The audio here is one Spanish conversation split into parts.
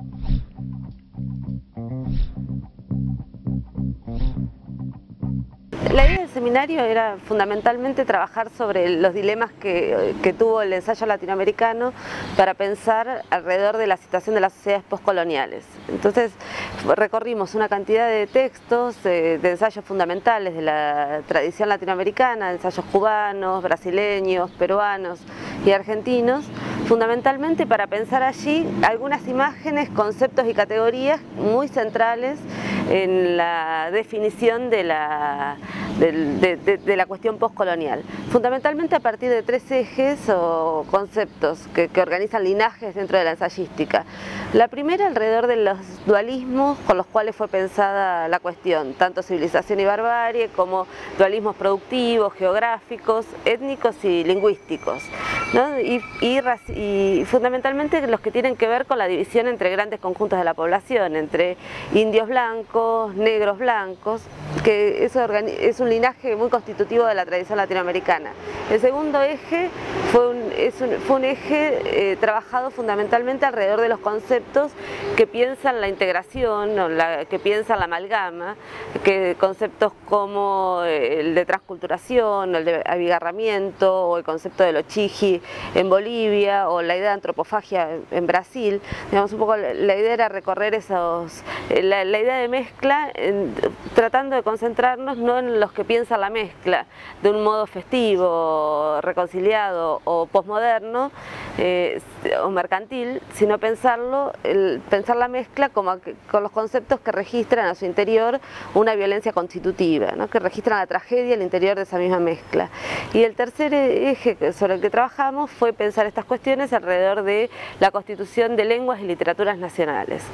La idea del seminario era fundamentalmente trabajar sobre los dilemas que tuvo el ensayo latinoamericano para pensar alrededor de la situación de las sociedades postcoloniales. Entonces recorrimos una cantidad de textos, de ensayos fundamentales de la tradición latinoamericana, ensayos cubanos, brasileños, peruanos y argentinos, fundamentalmente para pensar allí algunas imágenes, conceptos y categorías muy centrales en la definición de la cuestión postcolonial, fundamentalmente a partir de tres ejes o conceptos que organizan linajes dentro de la ensayística. La primera, alrededor de los dualismos con los cuales fue pensada la cuestión, tanto civilización y barbarie como dualismos productivos, geográficos, étnicos y lingüísticos, ¿no? Y fundamentalmente los que tienen que ver con la división entre grandes conjuntos de la población, entre indios blancos, negros blancos, que eso es un linaje muy constitutivo de la tradición latinoamericana. El segundo eje fue un eje trabajado fundamentalmente alrededor de los conceptos que piensan la integración, o que piensan la amalgama, que conceptos como el de transculturación, el de abigarramiento, o el concepto de lo chiji en Bolivia, o la idea de antropofagia en Brasil. Digamos, un poco la idea era recorrer la idea de mezcla, tratando de concentrarnos no en los que piensan la mezcla de un modo festivo, reconciliado o posmoderno o mercantil, sino pensar la mezcla con los conceptos que registran a su interior una violencia constitutiva, ¿no? Que registran la tragedia al interior de esa misma mezcla. Y el tercer eje sobre el que trabajamos fue pensar estas cuestiones alrededor de la constitución de lenguas y literaturas nacionales,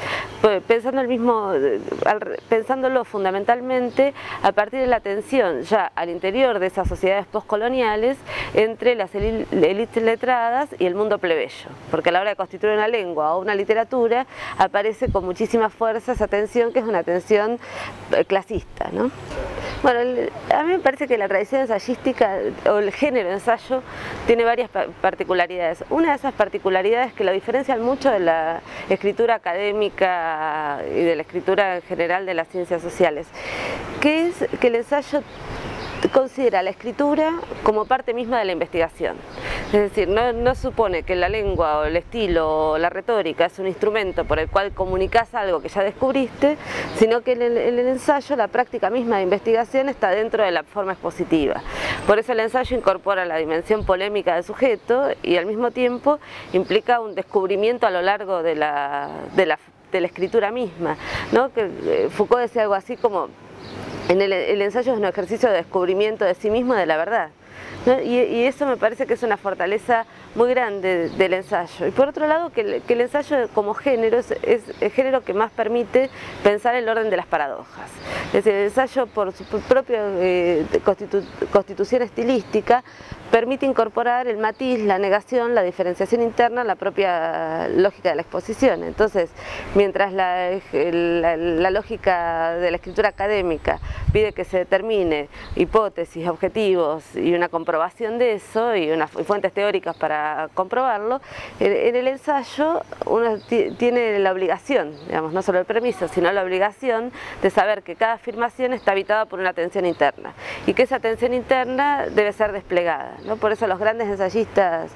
pensándolo fundamentalmente a partir de la tensión ya al interior de esas sociedades postcoloniales entre las élites letradas y el mundo plebeyo, porque a la hora de constituir una lengua o una literatura aparece con muchísima fuerza esa tensión, que es una tensión clasista, ¿no? Bueno, a mí me parece que la tradición ensayística o el género ensayo tiene varias particularidades. Una de esas particularidades que lo diferencian mucho de la escritura académica y de la escritura en general de las ciencias sociales, que es que el ensayo considera la escritura como parte misma de la investigación. Es decir, no supone que la lengua o el estilo o la retórica es un instrumento por el cual comunicas algo que ya descubriste, sino que en el ensayo la práctica misma de investigación está dentro de la forma expositiva. Por eso el ensayo incorpora la dimensión polémica del sujeto y al mismo tiempo implica un descubrimiento a lo largo de la escritura misma, ¿no? Que Foucault decía algo así como: el ensayo es un ejercicio de descubrimiento de sí mismo y de la verdad, ¿no? Y eso me parece que es una fortaleza muy grande del ensayo. Y por otro lado, que el ensayo como género es el género que más permite pensar el orden de las paradojas. Es decir, el ensayo por su propia constitución estilística permite incorporar el matiz, la negación, la diferenciación interna, la propia lógica de la exposición. Entonces, mientras la lógica de la escritura académica pide que se determine hipótesis, objetivos y una comprobación de eso y fuentes teóricas para comprobarlo, en el ensayo uno tiene la obligación, digamos, no solo el permiso, sino la obligación de saber que cada afirmación está habitada por una tensión interna y que esa tensión interna debe ser desplegada, ¿no? Por eso los grandes ensayistas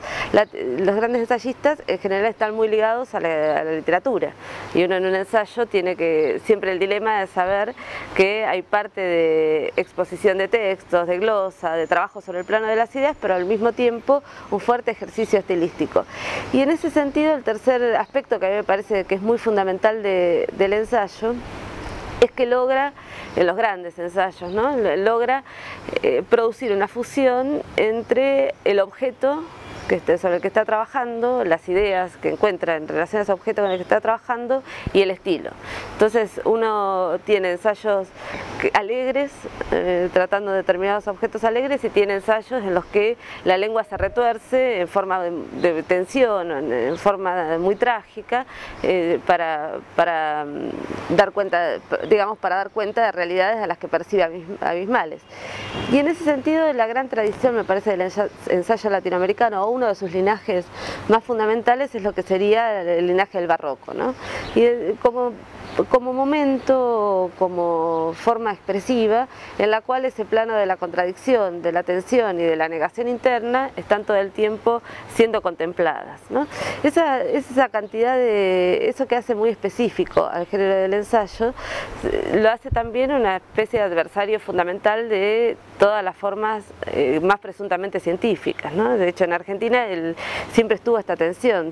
en general están muy ligados a la literatura, y uno en un ensayo tiene siempre el dilema de saber que hay parte de exposición de textos, de glosa, de trabajo sobre el plano de las ideas, pero al mismo tiempo un fuerte ejercicio estilístico. Y en ese sentido, el tercer aspecto que a mí me parece que es muy fundamental del ensayo es que logra, en los grandes ensayos, ¿no? Logra producir una fusión entre el objeto sobre el que está trabajando, las ideas que encuentra en relación a ese objeto con el que está trabajando y el estilo. Entonces uno tiene ensayos alegres, tratando determinados objetos alegres, y tiene ensayos en los que la lengua se retuerce en forma de tensión, en forma muy trágica, para dar cuenta, digamos, para dar cuenta de realidades a las que percibe abismales. Y en ese sentido, la gran tradición, me parece, del ensayo latinoamericano, o uno de sus linajes más fundamentales, es lo que sería el linaje del barroco, ¿no? Y como momento, como forma expresiva, en la cual ese plano de la contradicción, de la tensión y de la negación interna están todo el tiempo siendo contempladas, ¿no? Esa cantidad de eso que hace muy específico al género del ensayo, lo hace también una especie de adversario fundamental de todas las formas más presuntamente científicas, ¿no? De hecho, en Argentina siempre estuvo esta tensión,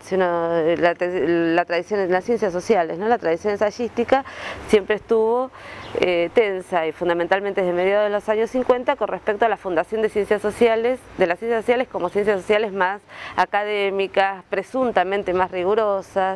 la tradición en las ciencias sociales, ¿no? La tradición ensayística siempre estuvo tensa, y fundamentalmente desde mediados de los años 50, con respecto a la fundación de las ciencias sociales como ciencias sociales más académicas, presuntamente más rigurosas,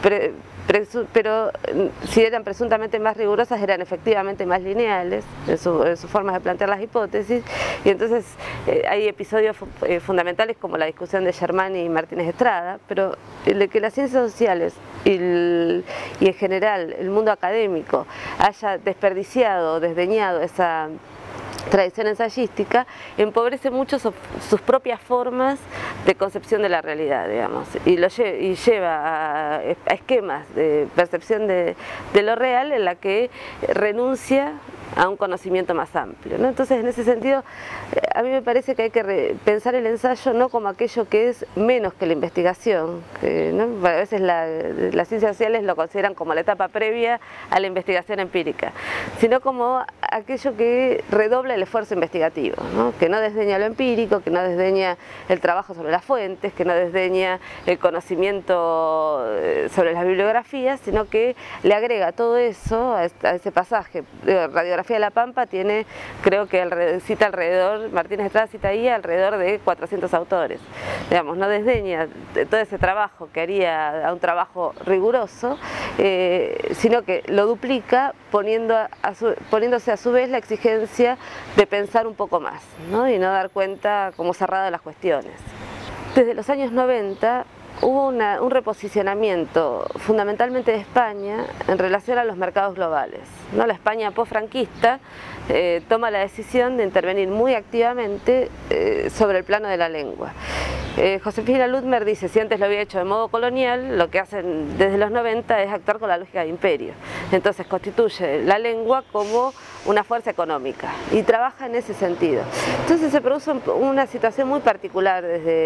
pero si eran presuntamente más rigurosas, eran efectivamente más lineales en sus formas de plantear las hipótesis. Y entonces hay episodios fundamentales como la discusión de Germani y Martínez Estrada, pero que las ciencias sociales y en general el mundo académico haya desperdiciado, desdeñado esa tradición ensayística, empobrece mucho sus propias formas de concepción de la realidad, digamos, y lleva a esquemas de percepción de lo real, en la que renuncia a un conocimiento más amplio, ¿no? Entonces, en ese sentido, a mí me parece que hay que pensar el ensayo no como aquello que es menos que la investigación, ¿no? A veces las ciencias sociales lo consideran como la etapa previa a la investigación empírica, sino como aquello que redobla el esfuerzo investigativo, ¿no? Que no desdeña lo empírico, que no desdeña el trabajo sobre las fuentes, que no desdeña el conocimiento sobre las bibliografías, sino que le agrega todo eso a ese pasaje. Radiografía de la Pampa tiene, creo que cita alrededor, Martínez Estrada cita ahí alrededor de 400 autores. Digamos, no desdeña todo ese trabajo que haría a un trabajo riguroso, sino que lo duplica poniéndose a su vez la exigencia de pensar un poco más, ¿no? Y no dar cuenta como cerrada de las cuestiones. Desde los años 90 hubo un reposicionamiento fundamentalmente de España en relación a los mercados globales, ¿no? La España post-franquista toma la decisión de intervenir muy activamente sobre el plano de la lengua. Josefina Ludmer dice, si antes lo había hecho de modo colonial, lo que hacen desde los 90 es actuar con la lógica de imperio. Entonces constituye la lengua como una fuerza económica y trabaja en ese sentido. Entonces se produce una situación muy particular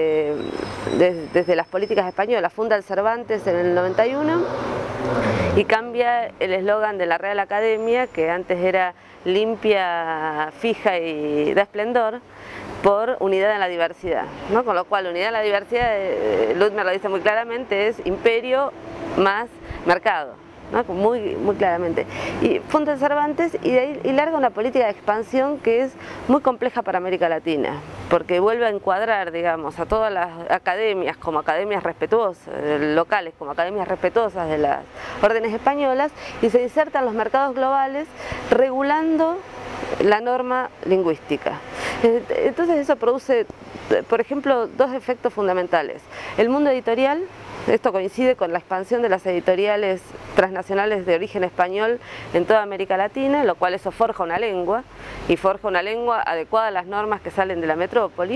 desde las políticas españolas. Funda el Cervantes en el 91 y cambia el eslogan de la Real Academia, que antes era limpia, fija y da esplendor, por unidad en la diversidad, ¿no? Con lo cual, unidad en la diversidad, Ludmer lo dice muy claramente, es imperio más mercado, ¿no? Muy claramente. Y funda el Cervantes y de ahí larga una política de expansión que es muy compleja para América Latina, porque vuelve a encuadrar, digamos, a todas las academias como academias respetuosas, locales como academias respetuosas de las órdenes españolas, y se insertan los mercados globales regulando la norma lingüística. Entonces eso produce, por ejemplo, dos efectos fundamentales. El mundo editorial, esto coincide con la expansión de las editoriales transnacionales de origen español en toda América Latina, lo cual eso forja una lengua, y forja una lengua adecuada a las normas que salen de la metrópoli.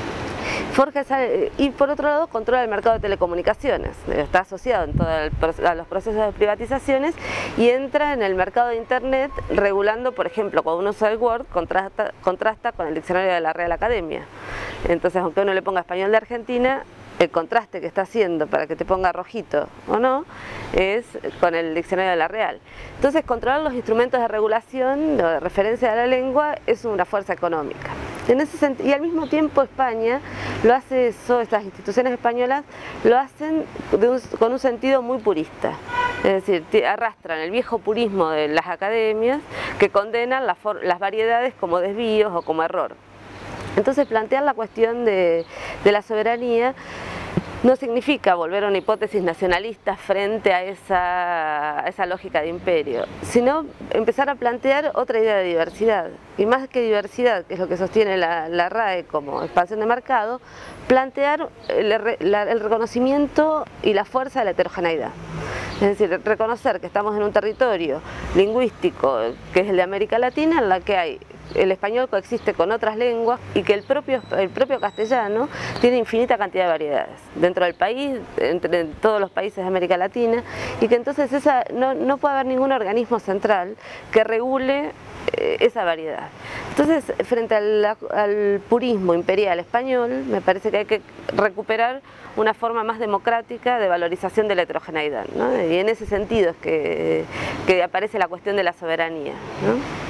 Y por otro lado controla el mercado de telecomunicaciones, está asociado a los procesos de privatizaciones y entra en el mercado de Internet regulando, por ejemplo, cuando uno usa el Word, contrasta con el diccionario de la Real Academia. Entonces, aunque uno le ponga español de Argentina, el contraste que está haciendo para que te ponga rojito o no es con el diccionario de la Real. Entonces, controlar los instrumentos de regulación, de referencia a la lengua, es una fuerza económica. En ese sentido, y al mismo tiempo España lo hace eso, estas instituciones españolas lo hacen con un sentido muy purista. Es decir, arrastran el viejo purismo de las academias que condenan las variedades como desvíos o como error. Entonces plantear la cuestión de la soberanía no significa volver a una hipótesis nacionalista frente a esa lógica de imperio, sino empezar a plantear otra idea de diversidad. Y más que diversidad, que es lo que sostiene la RAE como expansión de mercado, plantear el reconocimiento y la fuerza de la heterogeneidad. Es decir, reconocer que estamos en un territorio lingüístico que es el de América Latina, en la que el español coexiste con otras lenguas y que el propio castellano tiene infinita cantidad de variedades dentro del país, entre todos los países de América Latina, y que entonces no puede haber ningún organismo central que regule esa variedad. Entonces, frente al purismo imperial español, me parece que hay que recuperar una forma más democrática de valorización de la heterogeneidad, ¿no? Y en ese sentido es que aparece la cuestión de la soberanía, ¿no?